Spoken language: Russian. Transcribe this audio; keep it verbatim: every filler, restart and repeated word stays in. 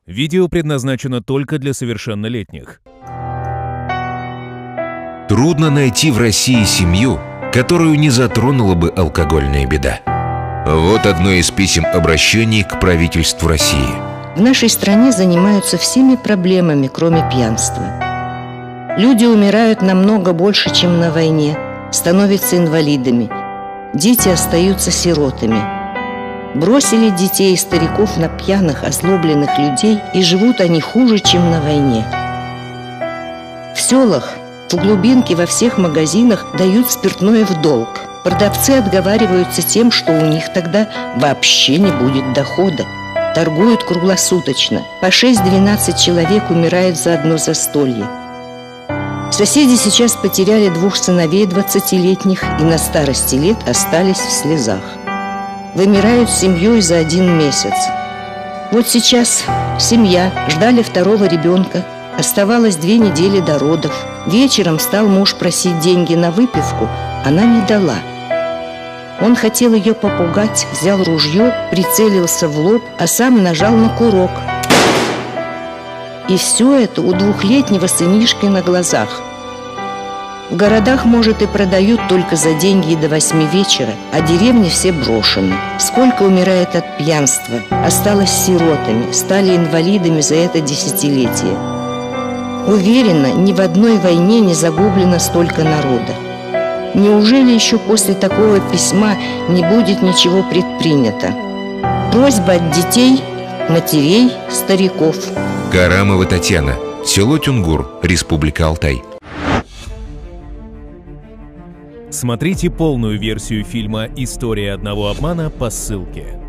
Видео предназначено только для совершеннолетних. Трудно найти в России семью, которую не затронула бы алкогольная беда. Вот одно из писем обращений к правительству России. В нашей стране занимаются всеми проблемами, кроме пьянства. Люди умирают намного больше, чем на войне, становятся инвалидами. Дети остаются сиротами. Бросили детей и стариков на пьяных, озлобленных людей, и живут они хуже, чем на войне. В селах, в глубинке, во всех магазинах дают спиртное в долг. Продавцы отговариваются тем, что у них тогда вообще не будет дохода. Торгуют круглосуточно. По шесть-двенадцать человек умирают за одно застолье. Соседи сейчас потеряли двух сыновей двадцатилетних и на старости лет остались в слезах. Вымирают с семьей за один месяц. Вот сейчас семья, ждали второго ребенка. Оставалось две недели до родов. Вечером стал муж просить деньги на выпивку. Она не дала. Он хотел ее попугать, взял ружье, прицелился в лоб, а сам нажал на курок. И все это у двухлетнего сынишки на глазах. В городах, может, и продают только за деньги до восьми вечера, а деревни все брошены. Сколько умирает от пьянства, осталось сиротами, стали инвалидами за это десятилетие. Уверена, ни в одной войне не загублено столько народа. Неужели еще после такого письма не будет ничего предпринято? Просьба от детей, матерей, стариков. Карамова Татьяна, село Тюнгур, Республика Алтай. Смотрите полную версию фильма «История одного обмана» по ссылке.